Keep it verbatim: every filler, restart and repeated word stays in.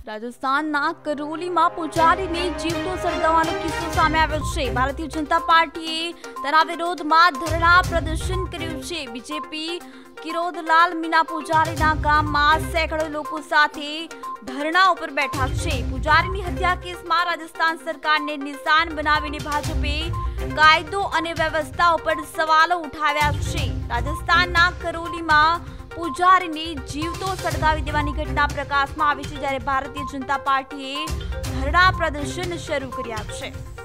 રાજસ્થાનના કરોલીમાં પૂજારીને જીવતો સળગાવવાનો કિસ્સો સામે આવ્યો છે। ભારતીય જનતા પાર્ટીએ તેના વિરોધમાં ધરણા પ્રદર્શન કર્યું છે। બીજેપી કિરોદલાલ મીના પૂજારીના ગામમાં સેંકડો લોકો સાથે ધરણા ઉપર બેઠા છે। પૂજારીની હત્યા કેસમાં રાજસ્થાન સરકારને નિશાન બનાવીને ભાજપે કાયદો અને વ્યવસ્થા ઉપર સવાલો ઉઠાવ્યા છે। રાજસ્થાનના કરોલીમાં પૂજારીને જીવતો સળગાવી દેવાની ઘટના પ્રકાશમાં આવી છે, જ્યારે ભારતીય જનતા પાર્ટીએ ધરણા પ્રદર્શન શરૂ કર્યા છે।